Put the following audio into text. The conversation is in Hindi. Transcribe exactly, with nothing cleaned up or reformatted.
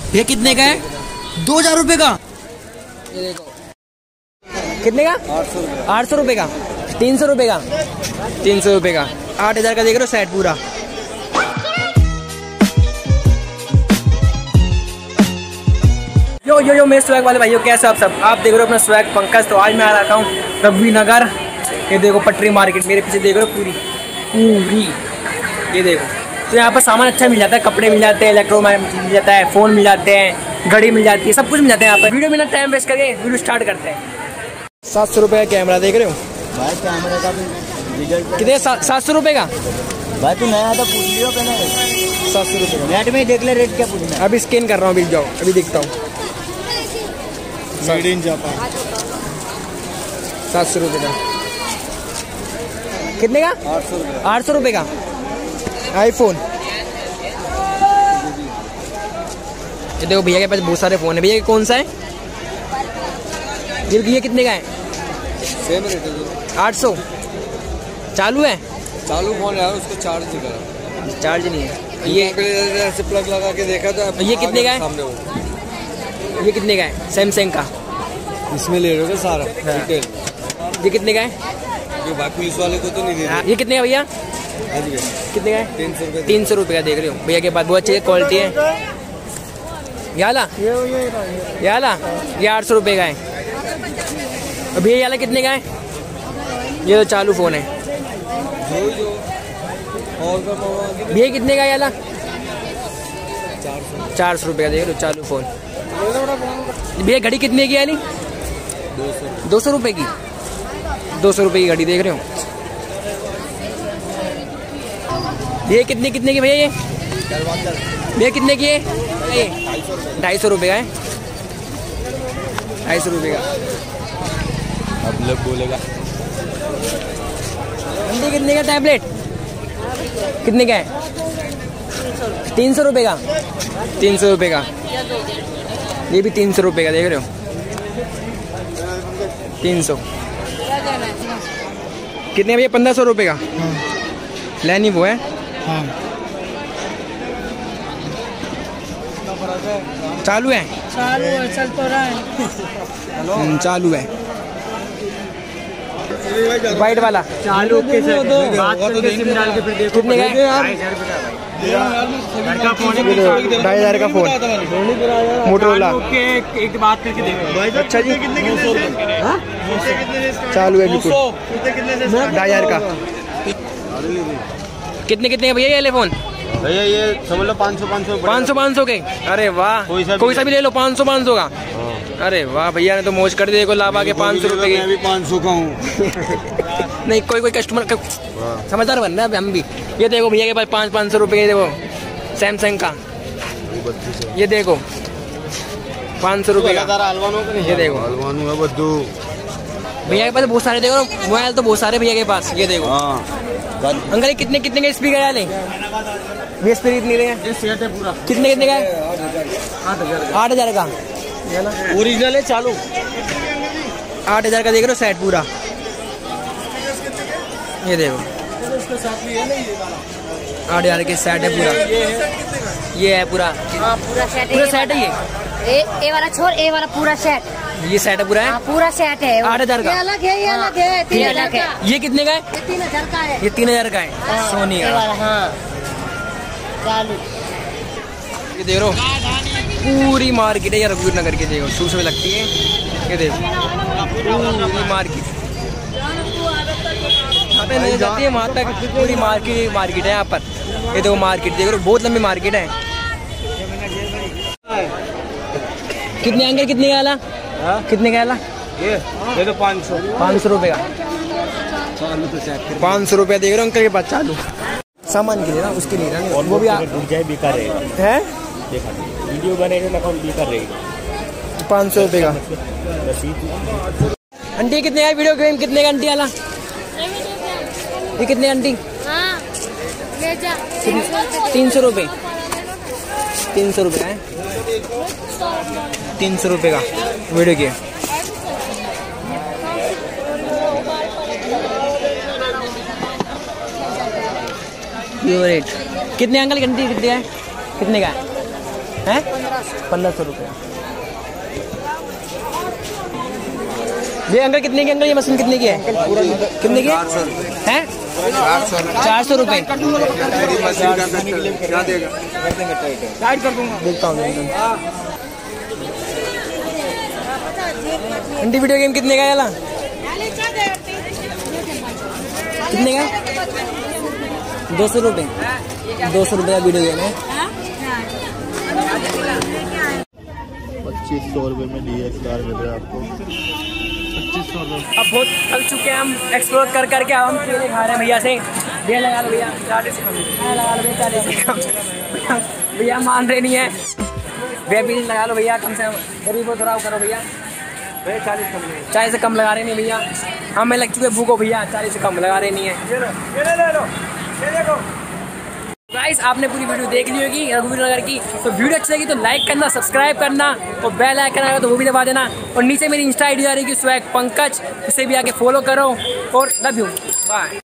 ये कितने का है? दो हजार रुपये का। ये देखो कितने का? आठ सौ रुपये का। तीन सौ रुपये का। तीन सौ रुपये का आठ हजार का देख रहे हो सेट पूरा। यो यो यो मेरे स्वैग वाले भाइयों, कैसे आप सब? आप देख रहे हो अपना स्वैग पंकज। तो आज मैं आ रखा हूँ रवि नगर। ये देखो पटरी मार्केट मेरे पीछे देख रहे हो, पूरी पूरी ये देखो। तो यहाँ पर सामान अच्छा मिल जाता है, कपड़े मिल जाते हैं, इलेक्ट्रॉनिक मिल जाता है, फ़ोन मिल जाते हैं, घड़ी मिल जाती है, सब कुछ मिल जाता है यहाँ पर। वीडियो में ना टाइम वेस्ट करके वीडियो स्टार्ट करते हैं। सात सौ रुपये का कैमरा देख रहे हो भाई, कैमरे का भी कितने? सात सौ रुपये का भाई। तू नया था, पूछ लियो पहले। सात सौ रुपये का नेट में देख ले रेट क्या पूछना। अभी स्कैन कर रहा हूँ, अभी जाओ अभी देखता हूँ। Made in Japan. सात सौ रुपये का कितने का? आठ सौ रुपये। आठ सौ रुपये का आईफोन। ये देखो भैया के पास बहुत सारे फ़ोन है। भैया कौन सा है ये? ये कितने का है? सेम रेट है। आठ सौ। चालू है? चालू फोन है, उसको चार्ज नहीं करा। चार्ज नहीं है। ये ऐसे प्लग लगा के देखा था। ये कितने का है? सामने वो ये कितने का है? सैमसंग का। इसमें ले रहे हो सारा डिटेल। ये कितने का है? ये भाई पुलिस वाले को तो नहीं दे रहे। ये कितने का भैया? कितने का है? तीन सौ रुपये। तीन सौ रुपये का देख रहे हो भैया के पास, बहुत अच्छी क्वालिटी है। याला याला ये आठ सौ रुपये का है। भैया याला कितने का है? ये तो चालू फ़ोन है। भैया कितने का याला? चार सौ रुपये का देख रहे हो चालू फ़ोन। भैया घड़ी कितने की यानी? दो सौ रुपये की। दो सौ रुपये की घड़ी देख रहे हो भैया। कितने कितने की भैया ये? भैया कितने की है ये? ढाई सौ रुपये का है। ढाई सौ रुपये का। अब लोग बोलेगा कितने का टैबलेट? कितने का है? तीन सौ रुपये का। तीन सौ रुपये का। ये भी तीन सौ रुपये का देख रहे हो। तीन सौ कितने भैया? पंद्रह सौ रुपये का। लैनी वो है। हाँ। चालू है? चालू है, चल तो रहा है। चालू है। वाइट वाला चालू के बात करके सिम डाल के फिर देखो कितने का है? ढाई हजार का फोन मोटरोला। एक बात करके देखो। अच्छा जी, चालू है बिल्कुल। ढाई हजार का। कितने कितने का भैया ये फोन? भैया ये समझ लो पाँच सौ पाँच सौ पाँच सौ पाँच सौ के। अरे वाह, कोई सा भी ले लो पाँच सौ पाँच सौ का। अरे वाह, भैया ने तो मौज कर दी। देखो लाभा के पाँच सौ रुपए के। पाँच सौ का हूँ। नहीं, कोई कोई कस्टमर समझदार बनना है हम भी। ये देखो भैया के पास पाँच पाँच सौ रुपए के। देखो सैमसंग का, ये देखो पाँच सौ रुपए का। ये देखो भैया के पास बहुत सारे। देखो मोबाइल तो बहुत सारे भैया के पास। ये देखो अंकल, कितने कितने के स्पीकर डाले? ये स्पीकर कितने है? कितने कितने का है? आठ हजार का। ओरिजिनल है चालू। आठ हजार का देख रहे हो सेट पूरा। ये देखो आठ हजार के सेट है पूरा। ये है पूरा पूरा सेट पूरा सेट है। ये ए, ए वाला छोड़, ए वाला पूरा सेट। ये सेट है पूरा है। पूरा सेट है। आठ हजार का। ये अलग है, ये अलग है, तीन हजार का। ये कितने का है? ये तीन हजार का है। ये तीन हजार का है। सोनी का। हाँ चालू। ये देख रहे हो पूरी मार्केट है यार रघुवीर नगर के। देखो शू से लगती है। ये देखो पूरी मार्केट यहाँ पे नहीं जाती है वहाँ तक। पूरी मार्केट मार्केट है यहाँ पर। ये देखो मार्केट देख रहे हो, बहुत लंबी मार्केट है। कितने अंकल? कितने का आला? कितने का आला? ये ये तो पाँच सौ पाँच सौ रुपये का। पाँच सौ रुपया देख रहे हो अंकल के पास चालू। सामान के लिए ना, उसके लिए ना वो भी बिका रहे है। वीडियो बनेगा ना, बिका रहे। पाँच सौ रुपये का। आंटी कितने का वीडियो गेम? कितने का आंटी आला? ये कितने आंटी? हाँ ले जा। तीन सौ रुपये। तीन सौ रुपये का है। तीन सौ रुपये का वीडियो गेम। कितने अंकल? घंटी कितने का है? कितने का है? हैं पंद्रह सौ रुपये। ये अंकल कितने की, अंकल ये मशीन कितने की है, कितने की है? चार सौ रुपये। देखता हूँ आंटी वीडियो गेम कितने का है? याला कितने का? दो सौ रुपये। दो सौ रुपये का वीडियो गेम है। पच्चीस सौ रुपये में डी एस एल आर मिल रहा है आपको। पच्चीस सौ रुपये। अब बहुत थक चुके हैं हम एक्सप्लोर कर करके। अब हम केले खा रहे हैं भैया से। भैया लगा लो भैया, चालीस से कम लगा लो भैया, चालीस से कम। भैया मान रहे नहीं है भैया, बीस लगा लो भैया, कम से कम गरीबों थोड़ा करो भैया। भैया चालीस कम, चालीस से कम लगा रहे नहीं भैया। हमें लग चुके भूखो भैया, चालीस से कम लगा रहे नहीं है। गाइस आपने पूरी वीडियो देख ली होगी रघुवीर नगर की, तो वीडियो अच्छी लगी तो लाइक करना, सब्सक्राइब करना और बेल आइकन आएगा तो वो भी दबा देना। और नीचे मेरी इंस्टा आईडी आ रही है स्वैग पंकज, उसे भी आके फॉलो करो और लव यू, बाय।